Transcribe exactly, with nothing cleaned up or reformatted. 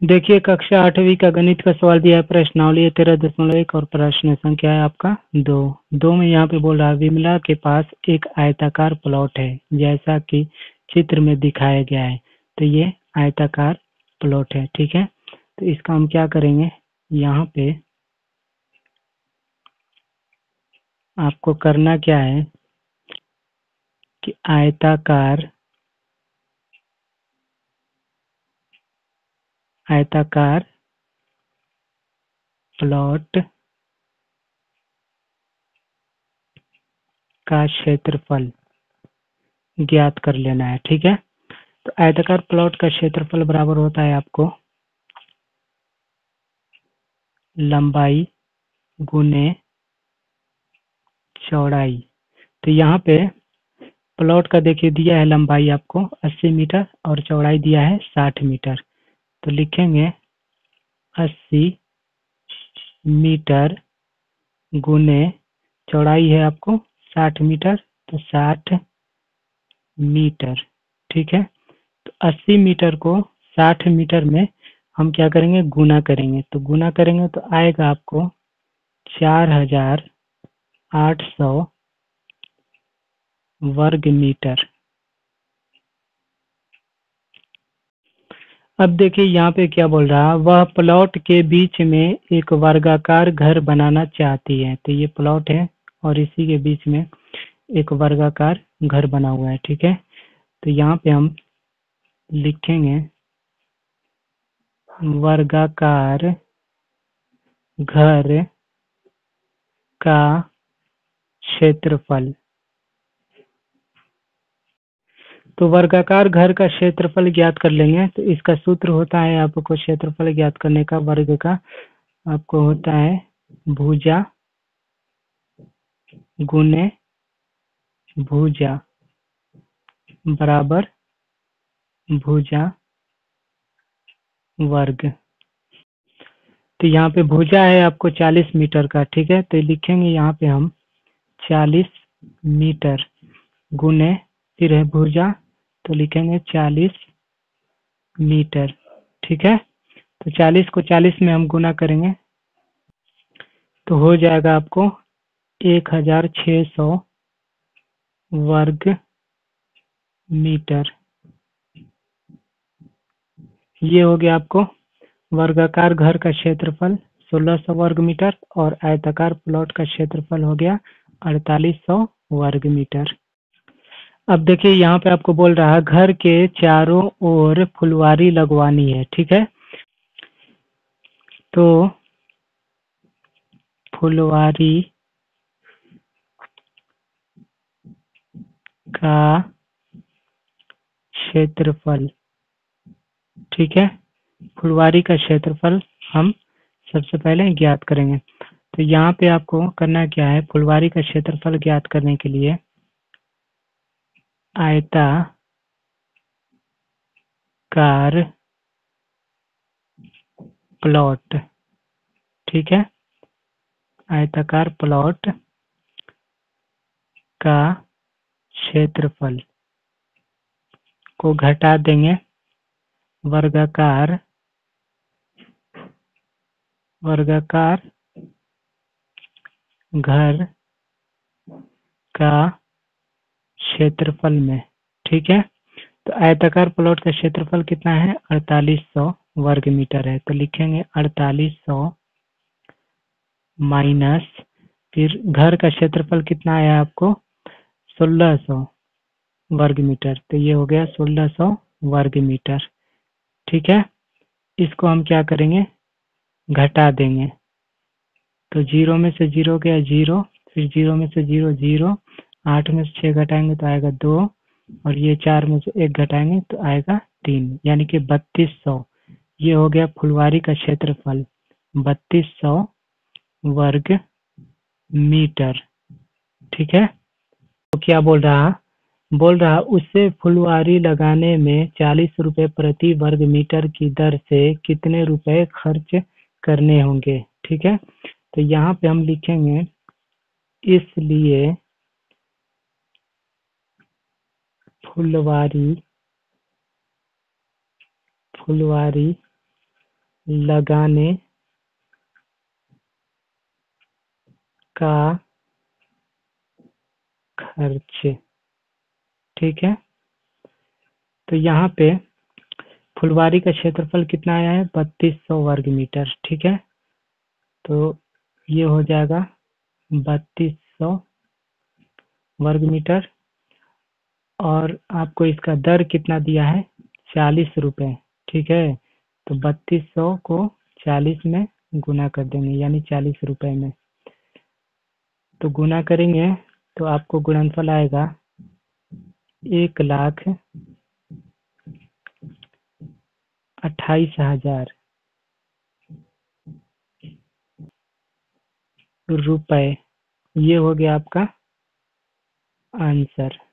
देखिए कक्षा आठवीं का गणित का सवाल दिया है, प्रश्नावली है तेरह दशमलव एक और प्रश्न संख्या है आपका दो। दो में यहाँ पे बोल रहा है विमला के पास एक आयताकार प्लॉट है जैसा कि चित्र में दिखाया गया है। तो ये आयताकार प्लॉट है, ठीक है। तो इसका हम क्या करेंगे, यहाँ पे आपको करना क्या है कि आयताकार आयताकार प्लॉट का क्षेत्रफल ज्ञात कर लेना है, ठीक है। तो आयताकार प्लॉट का क्षेत्रफल बराबर होता है आपको लंबाई गुने चौड़ाई। तो यहाँ पे प्लॉट का देखिए दिया है लंबाई आपको अस्सी मीटर और चौड़ाई दिया है साठ मीटर। तो लिखेंगे अस्सी मीटर गुने चौड़ाई है आपको साठ मीटर, तो साठ मीटर, ठीक है। तो अस्सी मीटर को साठ मीटर में हम क्या करेंगे, गुना करेंगे। तो गुना करेंगे तो आएगा आपको चार हजार आठ सौ वर्ग मीटर। अब देखिए यहाँ पे क्या बोल रहा है, वह प्लॉट के बीच में एक वर्गाकार घर बनाना चाहती है। तो ये प्लॉट है और इसी के बीच में एक वर्गाकार घर बना हुआ है, ठीक है। तो यहाँ पे हम लिखेंगे वर्गाकार घर का क्षेत्रफल। तो वर्गाकार घर का क्षेत्रफल ज्ञात कर लेंगे। तो इसका सूत्र होता है आपको क्षेत्रफल ज्ञात करने का वर्ग का, आपको होता है भुजा गुने भुजा बराबर भुजा वर्ग। तो यहाँ पे भुजा है आपको चालीस मीटर का, ठीक है। तो लिखेंगे यहाँ पे हम चालीस मीटर गुने फिर है भुजा, तो लिखेंगे चालीस मीटर, ठीक है। तो चालीस को चालीस में हम गुना करेंगे तो हो जाएगा आपको एक हजार छः सौ वर्ग मीटर। ये हो गया आपको वर्गाकार घर का क्षेत्रफल सोलह सौ वर्ग मीटर और आयताकार प्लॉट का क्षेत्रफल हो गया अड़तालीस सौ वर्ग मीटर। अब देखिए यहाँ पे आपको बोल रहा है घर के चारों ओर फुलवारी लगवानी है, ठीक है। तो फुलवारी का क्षेत्रफल, ठीक है। फुलवारी का क्षेत्रफल हम सबसे पहले ज्ञात करेंगे। तो यहाँ पे आपको करना क्या है, फुलवारी का क्षेत्रफल ज्ञात करने के लिए आयताकार प्लॉट, ठीक है, आयताकार प्लॉट का क्षेत्रफल को घटा देंगे वर्गाकार वर्गाकार घर का क्षेत्रफल में, ठीक है। तो आयताकार प्लॉट का क्षेत्रफल कितना है, अड़तालीस सौ वर्ग मीटर है। तो लिखेंगे अड़तालीस सौ माइनस फिर घर का क्षेत्रफल कितना आया आपको सोलह सौ वर्ग मीटर। तो ये हो गया सोलह सौ वर्ग मीटर, ठीक है। इसको हम क्या करेंगे, घटा देंगे। तो जीरो में से जीरो गया जीरो, फिर जीरो में से जीरो जीरो, आठ में से छः घटाएंगे तो आएगा दो, और ये चार में से एक घटाएंगे तो आएगा तीन, यानी कि बत्तीस सौ। ये हो गया फुलवारी का क्षेत्रफल बत्तीस सौ वर्ग मीटर, ठीक है। तो क्या बोल रहा बोल रहा उससे फुलवारी लगाने में चालीस रुपए प्रति वर्ग मीटर की दर से कितने रुपए खर्च करने होंगे, ठीक है। तो यहाँ पे हम लिखेंगे इसलिए फुलवारी फुलवारी लगाने का खर्च। ठीक है, तो यहाँ पे फुलवारी का क्षेत्रफल कितना आया है? बत्तीस सौ वर्ग मीटर। ठीक है, तो ये हो जाएगा बत्तीस सौ वर्ग मीटर। और आपको इसका दर कितना दिया है? चालीस रुपए। ठीक है, तो बत्तीस सौ को चालीस में गुना कर देंगे, यानी चालीस रुपए में। तो गुना करेंगे तो आपको गुणनफल आएगा एक लाख अट्ठाईस हजार रुपए। ये हो गया आपका आंसर।